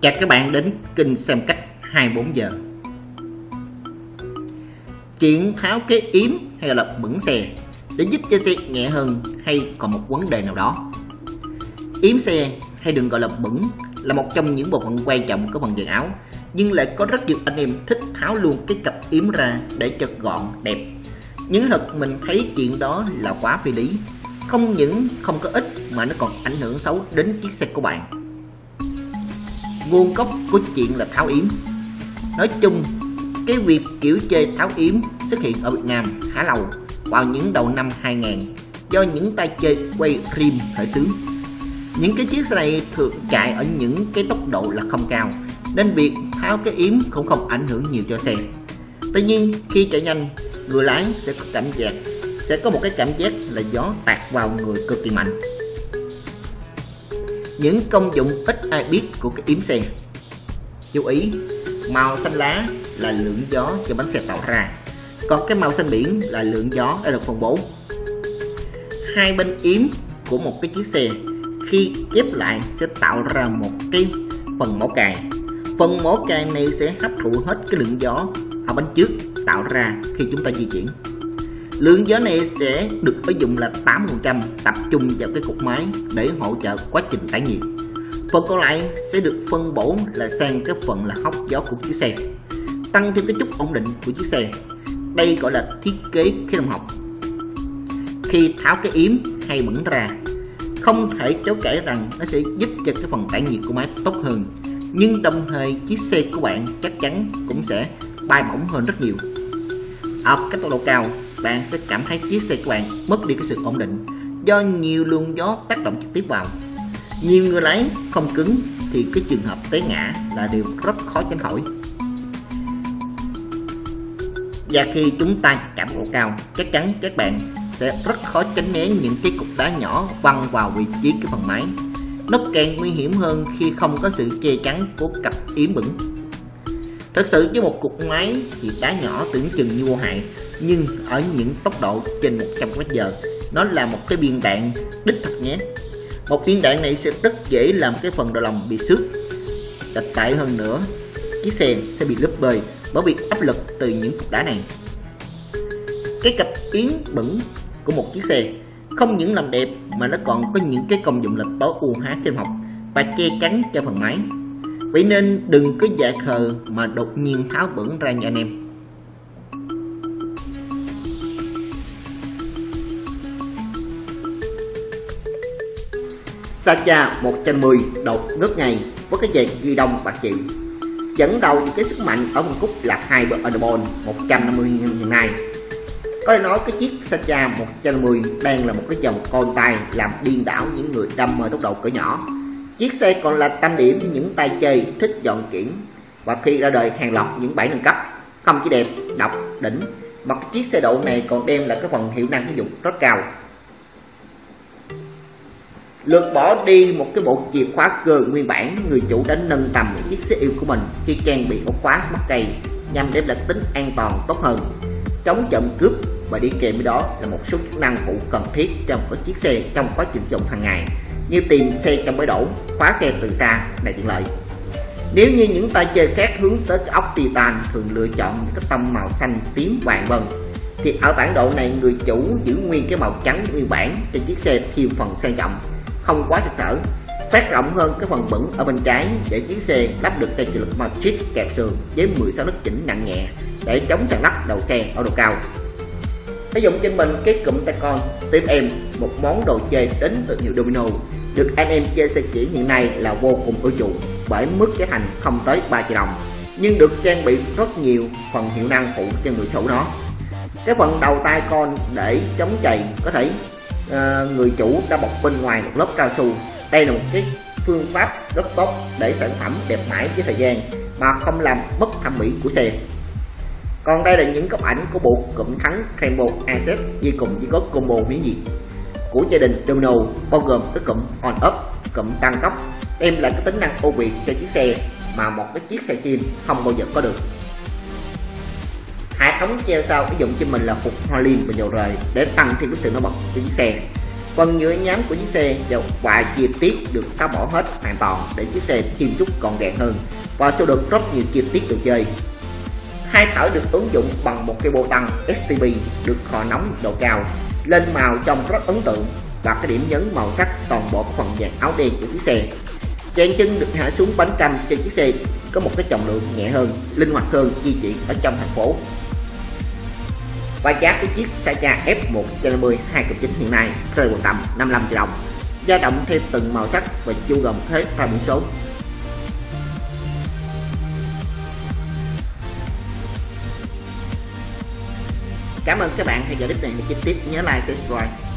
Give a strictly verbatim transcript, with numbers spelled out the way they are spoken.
Chào các bạn đến kênh xem cách hai mươi bốn giờ. Chuyện tháo cái yếm hay là bẩn xe để giúp cho xe nhẹ hơn hay còn một vấn đề nào đó. Yếm xe hay đừng gọi là bẩn là một trong những bộ phận quan trọng của phần dàn áo, nhưng lại có rất nhiều anh em thích tháo luôn cái cặp yếm ra để cho gọn đẹp. Nhưng thật mình thấy chuyện đó là quá phi lý. Không những không có ích mà nó còn ảnh hưởng xấu đến chiếc xe của bạn. Nguồn gốc của chuyện là tháo yếm. Nói chung, cái việc kiểu chơi tháo yếm xuất hiện ở Việt Nam khá lâu, vào những đầu năm hai nghìn, do những tay chơi quay phim khởi xướng. Những cái chiếc xe này thường chạy ở những cái tốc độ là không cao, nên việc tháo cái yếm cũng không ảnh hưởng nhiều cho xe. Tuy nhiên khi chạy nhanh, người lái sẽ có cảm giác sẽ có một cái cảm giác là gió tạt vào người cực kỳ mạnh. Những công dụng ít ai biết của cái yếm xe. Chú ý, màu xanh lá là lượng gió cho bánh xe tạo ra, còn cái màu xanh biển là lượng gió đã được phân bố. Hai bên yếm của một cái chiếc xe khi ghép lại sẽ tạo ra một cái phần mỏ cài. Phần mỏ cài này sẽ hấp thụ hết cái lượng gió ở bánh trước tạo ra khi chúng ta di chuyển. Lượng gió này sẽ được ứng dụng là tám mươi phần trăm tập trung vào cái cục máy để hỗ trợ quá trình tản nhiệt. Phần còn lại sẽ được phân bổ là sang cái phần là hốc gió của chiếc xe, tăng thêm cái chút ổn định của chiếc xe. Đây gọi là thiết kế khí động học. Khi tháo cái yếm hay bẩn ra, không thể chối cãi rằng nó sẽ giúp cho cái phần tản nhiệt của máy tốt hơn, nhưng đồng thời chiếc xe của bạn chắc chắn cũng sẽ bay bổng hơn rất nhiều. Ở cái tốc độ cao, bạn sẽ cảm thấy chiếc xe của bạn mất đi cái sự ổn định do nhiều luồng gió tác động trực tiếp vào. Nhiều người lái không cứng thì cái trường hợp té ngã là điều rất khó tránh khỏi. Và khi chúng ta chạm tốc độ cao, chắc chắn các bạn sẽ rất khó tránh né những cái cục đá nhỏ văng vào vị trí cái phần máy. Nó càng nguy hiểm hơn khi không có sự che chắn của cặp yếm bẩn. Thật sự với một cục máy thì đá nhỏ tưởng chừng như vô hại, nhưng ở những tốc độ trên một trăm ki lô mét giờ, nó là một cái viên đạn đích thực nhé. Một viên đạn này sẽ rất dễ làm cái phần đầu lòng bị xước. Tệ tệ hơn nữa, chiếc xe sẽ bị lấp bơi bởi vì áp lực từ những cục đá này. Cái cặp yếm bẩn của một chiếc xe không những làm đẹp mà nó còn có những cái công dụng là tối ưu hóa sinh học và che chắn cho phần máy. Vậy nên đừng có dại khờ mà đột nhiên tháo bẩn ra nha anh em. Sacha một trăm mười đột ngất ngay với cái dàn ghi đông bạc chịu. Dẫn đầu thì cái sức mạnh ở phân khúc là hai bờ underbone một trăm năm mươi hiện nay. Có thể nói cái chiếc Sacha một trăm mười đang là một cái dòng con tay làm điên đảo những người đam mê tốc độ cỡ nhỏ. Chiếc xe còn là tâm điểm cho những tay chơi thích dọn kiển, và khi ra đời hàng loạt những bản nâng cấp không chỉ đẹp, độc, đỉnh mà cái chiếc xe độ này còn đem lại cái phần hiệu năng sử dụng rất cao. Lượt bỏ đi một cái bộ chìa khóa cơ nguyên bản, người chủ đã nâng tầm chiếc xe yêu của mình khi trang bị ổ khóa smart key nhằm đem lại tính an toàn tốt hơn, chống trộm cướp, và đi kèm với đó là một số chức năng phụ cần thiết trong một chiếc xe trong quá trình sử dụng hàng ngày, như tìm xe trong bãi đổ, khóa xe từ xa này tiện lợi. Nếu như những tay chơi khác hướng tới cái ốc titan thường lựa chọn những cái tông màu xanh, tím, vàng vân, thì ở bản độ này người chủ giữ nguyên cái màu trắng nguyên bản cho chiếc xe thêm phần sang trọng, không quá sặc sỡ, phát rộng hơn cái phần bẩn ở bên trái để chiếc xe lắp được tay trợ lực Matrix kẹp sườn với mười sáu nấc chỉnh nặng nhẹ để chống sàn lắc đầu xe ở độ cao. Sử dụng trên mình cái cụm tay con tiếp em, một món đồ chơi đến từ hiệu Domino, được anh em chơi xe chỉ hiện nay là vô cùng ưa chuộng bởi mức giá thành không tới ba triệu đồng, nhưng được trang bị rất nhiều phần hiệu năng phụ cho người sở hữu nó. Cái phần đầu tay con để chống chày có thể uh, người chủ đã bọc bên ngoài một lớp cao su. Đây là một cái phương pháp rất tốt để sản phẩm đẹp mãi với thời gian mà không làm mất thẩm mỹ của xe. Còn đây là những góc ảnh của bộ cụm thắng Rainbow Asset đi cùng với có combo miễn dịch của gia đình Domino, bao gồm cái cụm on up, cụm tăng tốc, đem lại cái tính năng ưu việt cho chiếc xe mà một cái chiếc xe zin không bao giờ có được. Hệ thống treo sau sử dụng cho mình là phục hoa liên và dầu rời để tăng thêm cái sự nổi bật cho chiếc xe. Phần nhựa nhám của chiếc xe và chi tiết được tháo bỏ hết hoàn toàn để chiếc xe thêm chút gọn gàng hơn và sẽ được rất nhiều chi tiết đồ chơi. Hai thở được ứng dụng bằng một cái bô tăng ét tê pê được kho nóng nhiệt độ cao, lên màu trông rất ấn tượng và cái điểm nhấn màu sắc toàn bộ phần dàn áo đen của chiếc xe. Dàn chân được hạ xuống bánh cam trên chiếc xe có một cái trọng lượng nhẹ hơn, linh hoạt hơn di chuyển ở trong thành phố. Và giá của chiếc Sacha F một năm mươi hai cộng chín hiện nay rơi vào tầm năm mươi lăm triệu đồng, dao động theo từng màu sắc và chu gồm hết hai biển số. Cảm ơn các bạn theo dõi clip này. Để chi tiết nhớ like, subscribe.